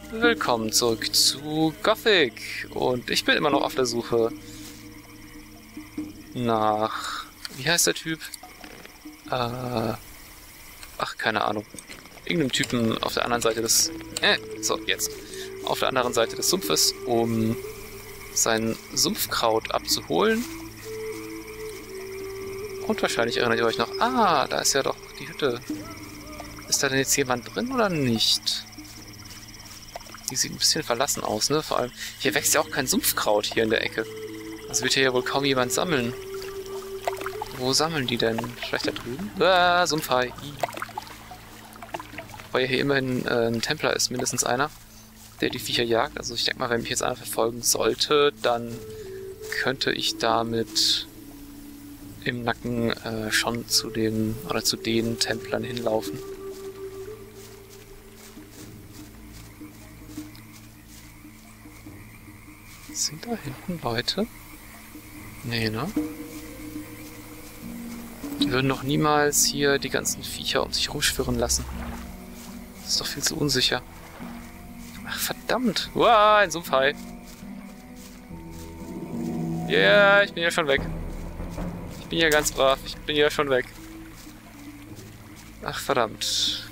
Willkommen zurück zu Gothic. Und ich bin immer noch auf der Suche nach... Wie heißt der Typ? Ach, keine Ahnung. Irgendeinem Typen auf der anderen Seite des... so, jetzt. Auf der anderen Seite des Sumpfes, um sein Sumpfkraut abzuholen. Und wahrscheinlich erinnert ihr euch noch... Ah, da ist ja doch die Hütte. Ist da denn jetzt jemand drin oder nicht? Die sieht ein bisschen verlassen aus, ne? Vor allem, hier wächst ja auch kein Sumpfkraut hier in der Ecke. Also wird hier ja wohl kaum jemand sammeln. Wo sammeln die denn? Vielleicht da drüben? Ah, Sumpfhai. Weil hier immerhin ein Templer ist, mindestens einer, der die Viecher jagt. Also ich denke mal, wenn mich jetzt einer verfolgen sollte, dann könnte ich damit im Nacken schon zu den Templern hinlaufen. Sind da hinten Leute? Nee, ne? Die würden doch niemals hier die ganzen Viecher um sich rumschwirren lassen. Das ist doch viel zu unsicher. Ach, verdammt! Uah, ein Sumpfhai! Ja, yeah, ich bin ja schon weg. Ich bin ja ganz brav. Ich bin ja schon weg. Ach, verdammt.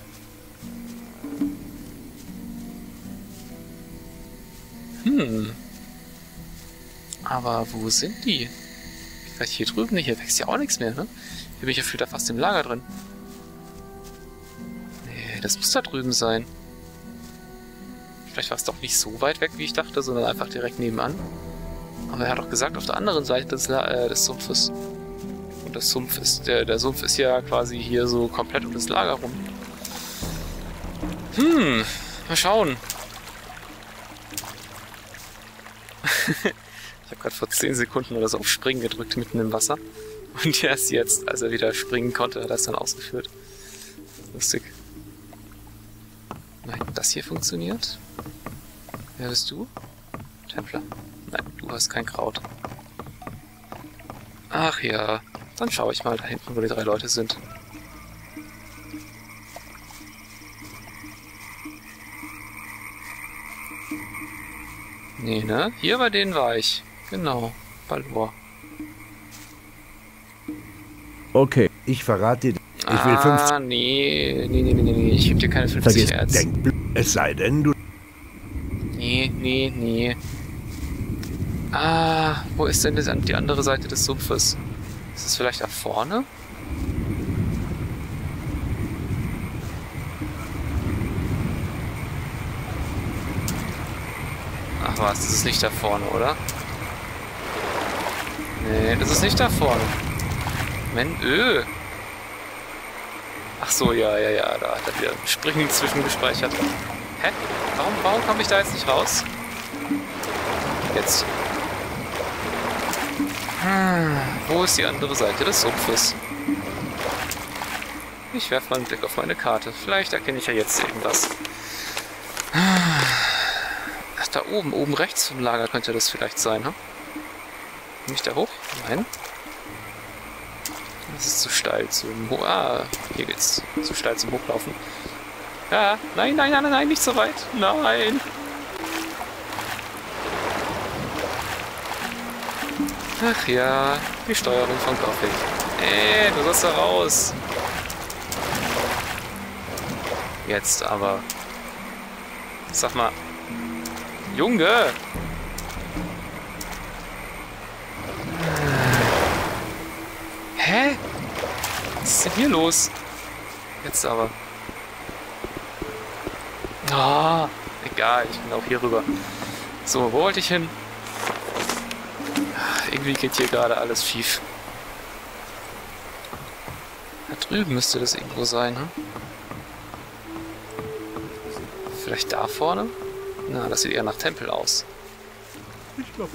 Aber wo sind die? Vielleicht hier drüben? Nee, hier wächst ja auch nichts mehr, ne? Hier bin ich ja wieder fast im Lager drin. Nee, das muss da drüben sein. Vielleicht war es doch nicht so weit weg, wie ich dachte, sondern einfach direkt nebenan. Aber er hat doch gesagt, auf der anderen Seite des Sumpfes. Und das Sumpf ist, der Sumpf ist ja quasi hier so komplett um das Lager rum. Mal schauen. Ich habe gerade vor 10 Sekunden oder so auf Springen gedrückt mitten im Wasser. Und erst jetzt, als er wieder springen konnte, hat er es dann ausgeführt. Lustig. Nein, das hier funktioniert. Wer bist du? Templer. Nein, du hast kein Kraut. Ach ja, dann schaue ich mal da hinten, wo die 3 Leute sind. Nee, ne? Hier bei denen war ich. Genau, Balor. Okay, ich verrate dir. Ich will 50. Nee. Ich geb dir keine 50 Hertz. Es sei denn, du... Nee. Ah, wo ist denn die andere Seite des Sumpfes? Ist es vielleicht da vorne? Ach was, das ist nicht da vorne, oder? Nee, das ist nicht da vorne. Ach so, ja, da hat er wieder Springen zwischengespeichert. Hä? Warum komme ich da jetzt nicht raus? Jetzt. Wo ist die andere Seite des Sumpfes? Ich werfe mal einen Blick auf meine Karte. Vielleicht erkenne ich ja jetzt irgendwas. Ach, da oben rechts vom Lager könnte das vielleicht sein, ne? Komm ich da hoch? Nein. Das ist zu steil zum hier geht's. Zu steil zum Hochlaufen. Ja, nein, nicht so weit. Nein. Ach ja, die Steuerung von Gothic. Du sollst da raus. Jetzt aber. Sag mal. Junge! Hä? Was ist denn hier los? Jetzt aber. Ah, egal, ich bin auch hier rüber. So, wo wollte ich hin? Irgendwie geht hier gerade alles schief. Da drüben müsste das irgendwo sein, hm? Vielleicht da vorne? Na, das sieht eher nach Tempel aus. Ich glaube,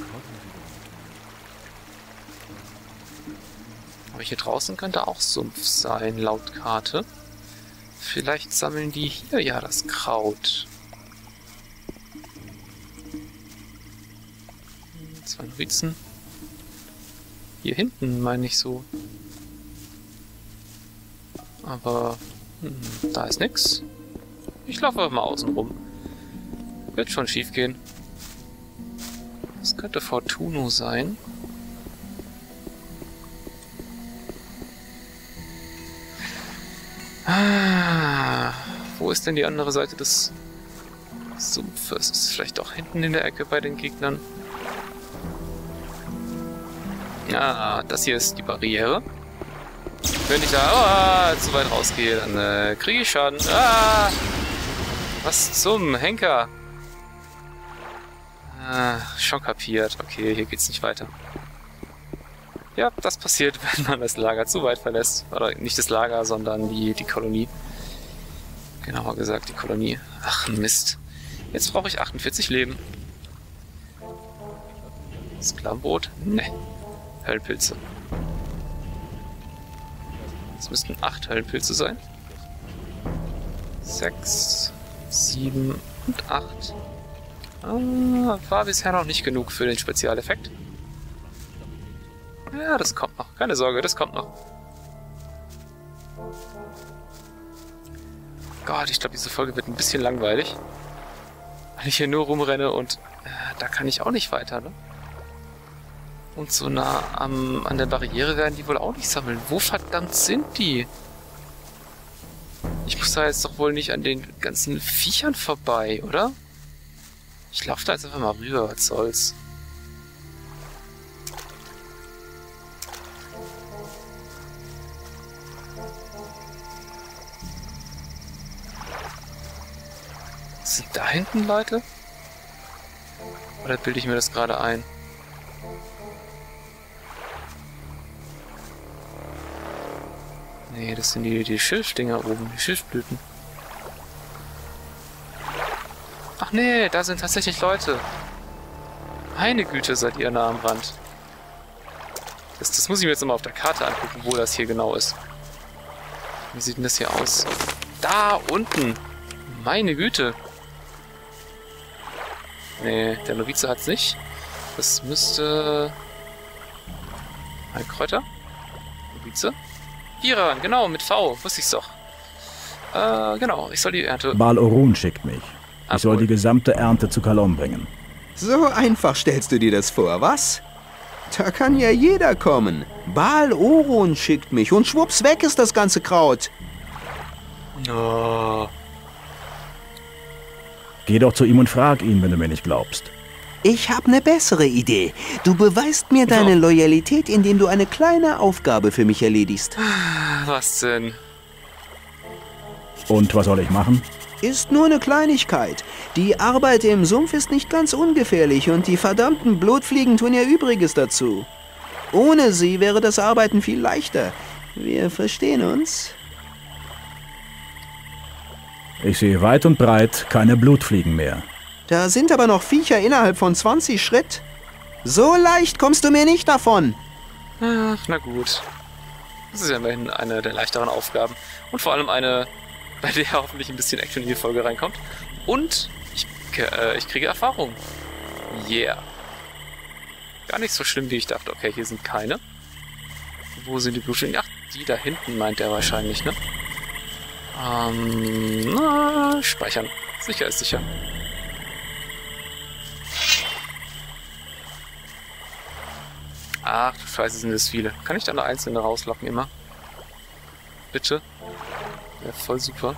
aber hier draußen könnte auch Sumpf sein, laut Karte. Vielleicht sammeln die hier ja das Kraut. 2 Novizen. Hier hinten meine ich so. Aber da ist nix. Ich laufe mal außen rum. Wird schon schief gehen. Das könnte Fortuno sein. Wo ist denn die andere Seite des Sumpfes? Ist es vielleicht auch hinten in der Ecke bei den Gegnern? Das hier ist die Barriere. Wenn ich da zu weit rausgehe, dann kriege ich Schaden. Was zum Henker? Schon kapiert. Okay, hier geht's nicht weiter. Ja, das passiert, wenn man das Lager zu weit verlässt. Oder nicht das Lager, sondern die Kolonie. Genauer gesagt, die Kolonie. Ach, Mist. Jetzt brauche ich 48 Leben. Sklavenbrot? Ne. Höllenpilze. Es müssten 8 Höllenpilze sein. 6, 7 und 8. War bisher noch nicht genug für den Spezialeffekt. Ja, das kommt noch. Keine Sorge, das kommt noch. Gott, ich glaube, diese Folge wird ein bisschen langweilig. Weil ich hier nur rumrenne und da kann ich auch nicht weiter, ne? Und so nah an der Barriere werden die wohl auch nicht sammeln. Wo verdammt sind die? Ich muss da jetzt doch wohl nicht an den ganzen Viechern vorbei, oder? Ich laufe da jetzt einfach mal rüber, was soll's. Sind da hinten Leute? Oder bilde ich mir das gerade ein? Nee, das sind die Schilfdinger oben, die Schilfblüten. Ach nee, da sind tatsächlich Leute. Meine Güte, seid ihr nah am Rand. Das muss ich mir jetzt immer auf der Karte angucken, wo das hier genau ist. Wie sieht denn das hier aus? Da unten! Meine Güte! Nee, der Novize hat's nicht. Das müsste... Heilkräuter? Novize? Viran, genau, mit V. Wusste ich's doch. Genau, ich soll die Ernte... Bal Orun schickt mich. Ich soll die gesamte Ernte zu Kalom bringen. So einfach stellst du dir das vor, was? Da kann ja jeder kommen. Bal Orun schickt mich und schwupps weg ist das ganze Kraut. Oh. Geh doch zu ihm und frag ihn, wenn du mir nicht glaubst. Ich habe eine bessere Idee. Du beweist mir deine Loyalität, indem du eine kleine Aufgabe für mich erledigst. Was denn? Und was soll ich machen? Ist nur eine Kleinigkeit. Die Arbeit im Sumpf ist nicht ganz ungefährlich und die verdammten Blutfliegen tun ihr Übriges dazu. Ohne sie wäre das Arbeiten viel leichter. Wir verstehen uns? Ich sehe weit und breit keine Blutfliegen mehr. Da sind aber noch Viecher innerhalb von 20 Schritt. So leicht kommst du mir nicht davon. Ach, na gut. Das ist ja immerhin eine der leichteren Aufgaben. Und vor allem eine, bei der hoffentlich ein bisschen Action in die Folge reinkommt. Und ich kriege Erfahrung. Yeah. Gar nicht so schlimm, wie ich dachte. Okay, hier sind keine. Wo sind die Blutfliegen? Ach, die da hinten meint er wahrscheinlich, ne? Speichern. Sicher ist sicher. Ach, du Scheiße, sind es viele. Kann ich da eine einzelne rauslocken immer? Bitte? Wäre voll super.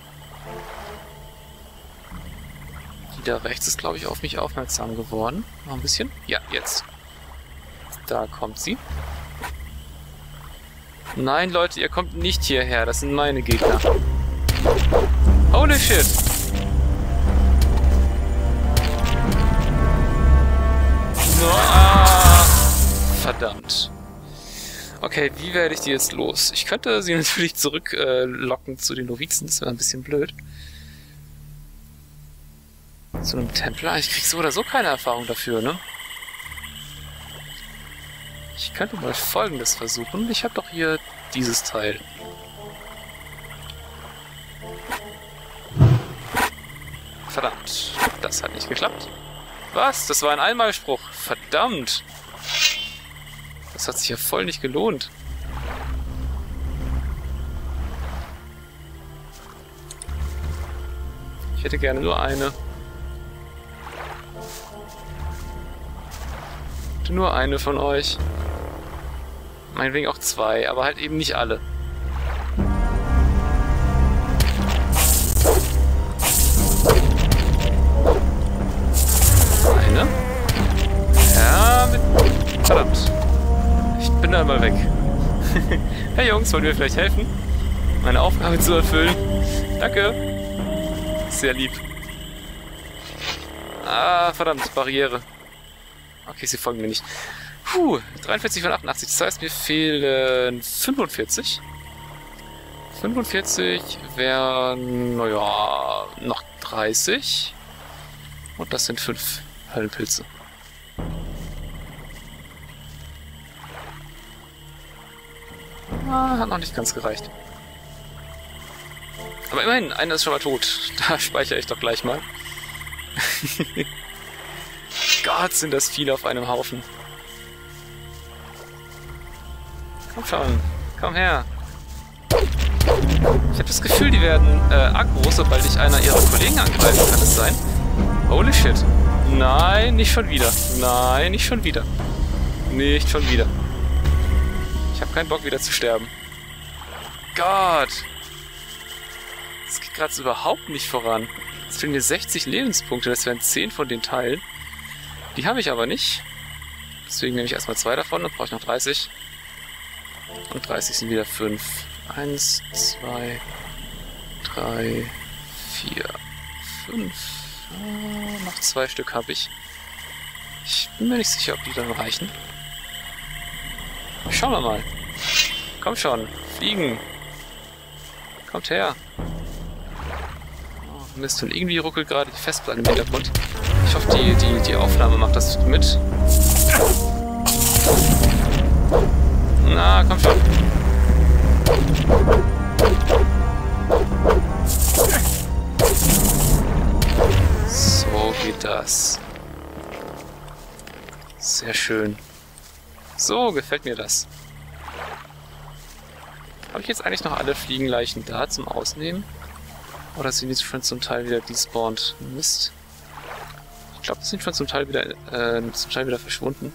Die da rechts ist, glaube ich, auf mich aufmerksam geworden. Noch ein bisschen? Ja, jetzt. Da kommt sie. Nein, Leute, ihr kommt nicht hierher. Das sind meine Gegner. Holy shit! Verdammt. Okay, wie werde ich die jetzt los? Ich könnte sie natürlich zurücklocken zu den Novizen. Das wäre ein bisschen blöd. Zu einem Templer? Ich krieg so oder so keine Erfahrung dafür, ne? Ich könnte mal Folgendes versuchen. Ich habe doch hier dieses Teil. Verdammt. Das hat nicht geklappt. Was? Das war ein Einmalspruch. Verdammt. Das hat sich ja voll nicht gelohnt. Ich hätte gerne nur eine. Nur eine von euch. Meinetwegen auch 2, aber halt eben nicht alle. Eine. Ja, verdammt. Ich bin da mal weg. Hey Jungs, wollt ihr mir vielleicht helfen, meine Aufgabe zu erfüllen? Danke. Sehr lieb. Ah, verdammt, Barriere. Okay, sie folgen mir nicht. Puh, 43 von 88. Das heißt, mir fehlen 45. 45 wären, naja, noch 30. Und das sind 5 Höllenpilze. Ah, hat noch nicht ganz gereicht. Aber immerhin, einer ist schon mal tot. Da speichere ich doch gleich mal. Gott, sind das viele auf einem Haufen. Komm schon, komm her. Ich habe das Gefühl, die werden aggro, sobald ich einer ihrer Kollegen angreifen. Kann es sein? Holy shit. Nein, nicht schon wieder. Nein, nicht schon wieder. Nicht schon wieder. Ich habe keinen Bock, wieder zu sterben. Gott. Das geht gerade so überhaupt nicht voran. Es fehlen mir 60 Lebenspunkte. Das wären 10 von den Teilen. Die habe ich aber nicht. Deswegen nehme ich erstmal 2 davon und brauche ich noch 30. Und 30 sind wieder 5. 1, 2, 3, 4, 5. Noch 2 Stück habe ich. Ich bin mir nicht sicher, ob die dann reichen. Schauen wir mal. Komm schon, fliegen. Kommt her. Oh, Mist, und irgendwie ruckelt gerade die Festplatte im Hintergrund. Ich hoffe, die Aufnahme macht das mit. Na, komm schon. So geht das. Sehr schön. So gefällt mir das. Habe ich jetzt eigentlich noch alle Fliegenleichen da zum Ausnehmen? Oder sind die schon zum Teil wieder despawned? Mist. Ich glaube, die sind schon zum Teil wieder verschwunden.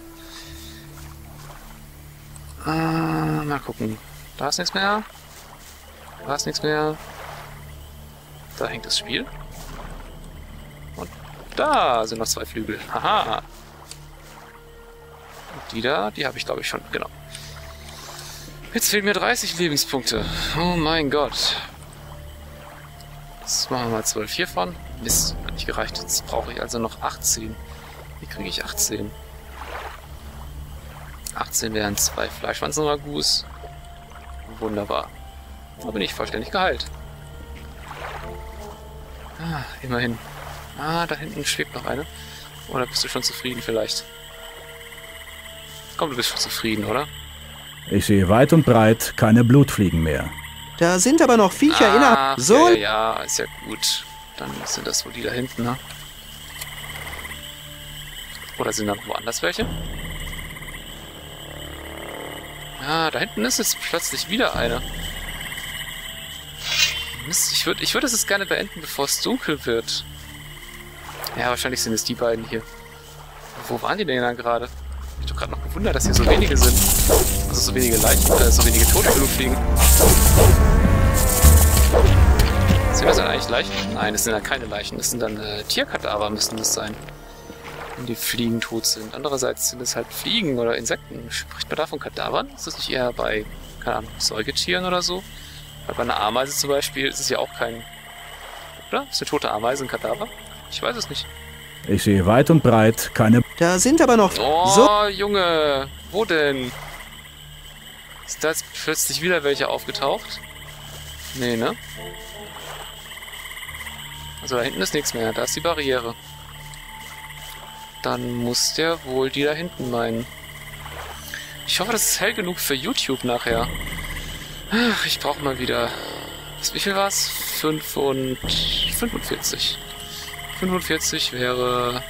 Mal gucken. Da ist nichts mehr. Da ist nichts mehr. Da hängt das Spiel. Und da sind noch 2 Flügel. Haha. Und die da, die habe ich glaube ich schon. Genau. Jetzt fehlen mir 30 Lebenspunkte. Oh mein Gott. Jetzt machen wir mal 12 hiervon. Mist, hat nicht gereicht. Jetzt brauche ich also noch 18. Wie kriege ich 18? 18 wären 2 Fleischwanzenragout. Wunderbar. Da bin ich vollständig geheilt. Ah, immerhin. Ah, da hinten schwebt noch eine. Oder bist du schon zufrieden vielleicht? Komm, du bist schon zufrieden, oder? Ich sehe weit und breit keine Blutfliegen mehr. Da sind aber noch Viecher innerhalb. So. Ja, ist ja gut. Dann sind das wohl die da hinten, ne? Oder sind da noch woanders welche? Ah, da hinten ist jetzt plötzlich wieder eine. Mist, ich würd es jetzt gerne beenden, bevor es dunkel wird. Ja, wahrscheinlich sind es die beiden hier. Wo waren die denn dann gerade? Ich hab doch gerade noch gewundert, dass hier so wenige sind. Also so wenige Leichen, so wenige tote Blutfliegen. Sind das dann eigentlich Leichen? Nein, das sind dann keine Leichen. Das sind dann Tierkadaver, müssten das sein. Wenn die Fliegen tot sind. Andererseits sind es halt Fliegen oder Insekten. Spricht man da von Kadavern? Ist das nicht eher bei, keine Ahnung, Säugetieren oder so? Weil bei einer Ameise zum Beispiel ist es ja auch kein... Oder? Ist eine tote Ameise ein Kadaver? Ich weiß es nicht. Ich sehe weit und breit keine... Da sind aber noch... Oh, So. Junge! Wo denn? Ist da jetzt plötzlich wieder welche aufgetaucht? Nee, ne? Also da hinten ist nichts mehr. Da ist die Barriere. Dann muss der wohl die da hinten meinen. Ich hoffe, das ist hell genug für YouTube nachher. Ach, ich brauche mal wieder... Wie viel war's? 45. 45 wäre...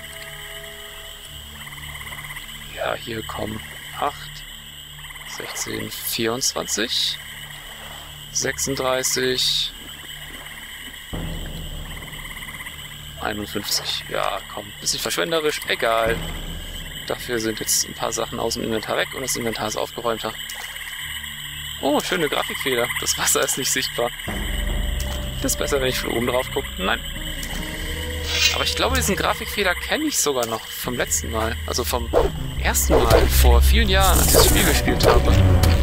Ja, hier kommen 8, 16, 24, 36, 51. Ja, komm, bisschen verschwenderisch, egal. Dafür sind jetzt ein paar Sachen aus dem Inventar weg und das Inventar ist aufgeräumter. Oh, schöne Grafikfehler. Das Wasser ist nicht sichtbar. Das ist besser, wenn ich von oben drauf gucke. Nein. Aber ich glaube, diesen Grafikfehler kenne ich sogar noch vom letzten Mal. Also vom ersten Mal, vor vielen Jahren, als ich das Spiel gespielt habe.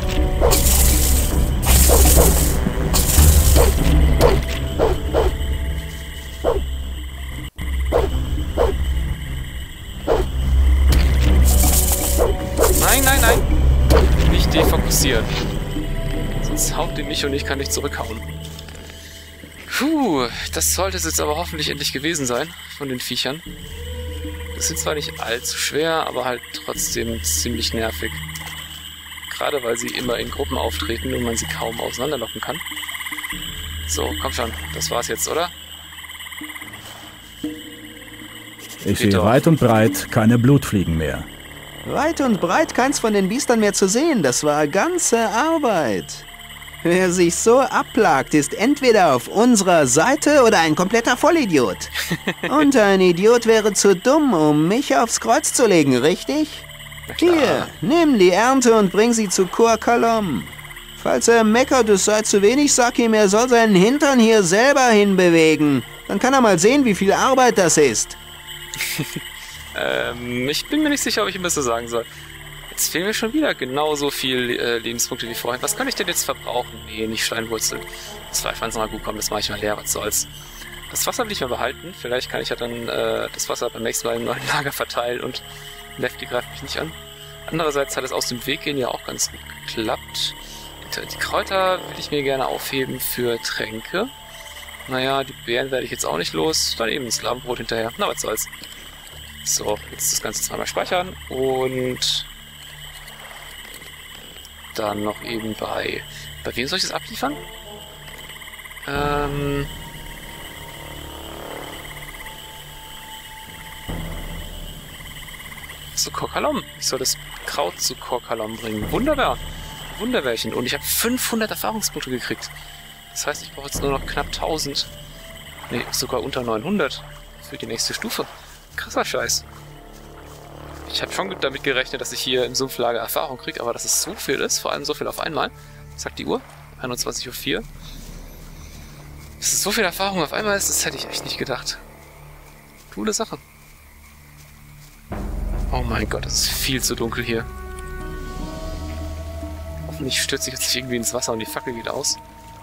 Nein, nein, nein. Nicht defokussieren. Sonst haut den nicht und ich kann nicht zurückhauen. Puh, das sollte es jetzt aber hoffentlich endlich gewesen sein von den Viechern. Das sind zwar nicht allzu schwer, aber halt trotzdem ziemlich nervig. Gerade weil sie immer in Gruppen auftreten und man sie kaum auseinanderlocken kann. So, komm schon, das war's jetzt, oder? Ich sehe weit und breit keine Blutfliegen mehr. Weit und breit keins von den Biestern mehr zu sehen. Das war ganze Arbeit. Wer sich so abplagt, ist entweder auf unserer Seite oder ein kompletter Vollidiot. Und ein Idiot wäre zu dumm, um mich aufs Kreuz zu legen, richtig? Hier, nimm die Ernte und bring sie zu Kor Kalom. Falls er meckert, es sei zu wenig, sag ihm, er soll seinen Hintern hier selber hinbewegen. Dann kann er mal sehen, wie viel Arbeit das ist. Ich bin mir nicht sicher, ob ich ihm das so sagen soll. Jetzt fehlen mir schon wieder genauso viel Lebenspunkte wie vorhin. Was kann ich denn jetzt verbrauchen? Nee, nicht Steinwurzeln. Das Fleischwein soll mal gut kommen, das mache ich mal leer, was soll's. Das Wasser will ich mal behalten. Vielleicht kann ich ja dann das Wasser beim nächsten Mal im neuen Lager verteilen und Lefty greift mich nicht an. Andererseits hat es aus dem Weg gehen ja auch ganz gut geklappt. Die Kräuter will ich mir gerne aufheben für Tränke. Naja, die Beeren werde ich jetzt auch nicht los. Dann eben das Sklavenbrot hinterher. Na, was soll's. So, jetzt das Ganze zweimal speichern und dann noch eben bei wem soll ich das abliefern? Zu Kor Kalom. Ich soll das Kraut zu Kor Kalom bringen. Wunderbar. Wunderbärchen. Und ich habe 500 Erfahrungspunkte gekriegt. Das heißt, ich brauche jetzt nur noch knapp 1000. Nee, sogar unter 900 für die nächste Stufe. Krasser Scheiß. Ich habe schon damit gerechnet, dass ich hier im Sumpflager Erfahrung kriege, aber dass es so viel ist, vor allem so viel auf einmal. Was sagt die Uhr? 21:04 Uhr. Dass es so viel Erfahrung auf einmal ist, das hätte ich echt nicht gedacht. Coole Sache. Oh mein Gott, es ist viel zu dunkel hier. Hoffentlich stürze ich jetzt nicht irgendwie ins Wasser und die Fackel geht aus.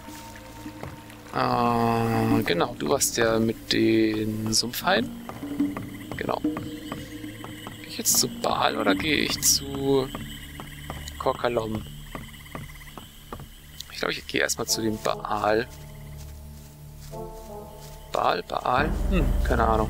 Genau, du warst ja mit den Sumpfhaien. Genau. Gehe ich jetzt zu Baal oder gehe ich zu Kor Kalom? Ich glaube, ich gehe erstmal zu dem Baal. Baal? Keine Ahnung.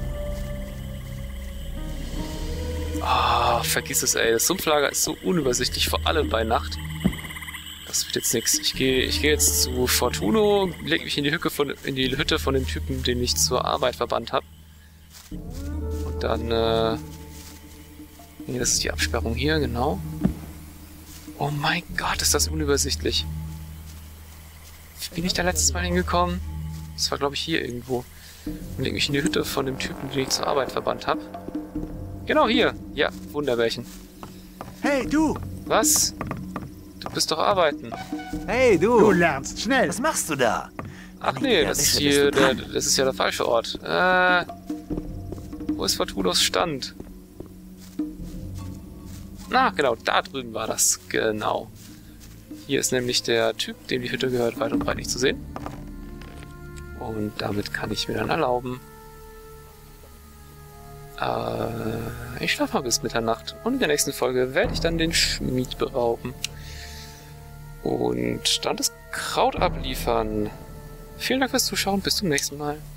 Vergiss es, ey. Das Sumpflager ist so unübersichtlich, vor allem bei Nacht. Das wird jetzt nichts. Ich gehe jetzt zu Fortuno, lege mich in die Hütte von dem Typen, den ich zur Arbeit verbannt habe. Und dann, nee, das ist die Absperrung hier, genau. Oh mein Gott, ist das unübersichtlich. Wie bin ich da letztes Mal hingekommen? Das war, glaube ich, hier irgendwo. Und lege mich in die Hütte von dem Typen, den ich zur Arbeit verbannt habe. Genau hier. Ja, Wunderbärchen. Hey, du! Was? Du bist doch arbeiten. Hey, du! Du lernst schnell. Was machst du da? Ach nee, das ist hier, das ist ja der falsche Ort. Wo ist Fortunos Stand? Na, genau, da drüben war das. Genau. Hier ist nämlich der Typ, dem die Hütte gehört, weit und breit nicht zu sehen. Und damit kann ich mir dann erlauben. Ich schlafe mal bis Mitternacht. Und in der nächsten Folge werde ich dann den Schmied berauben. Und dann das Kraut abliefern. Vielen Dank fürs Zuschauen. Bis zum nächsten Mal.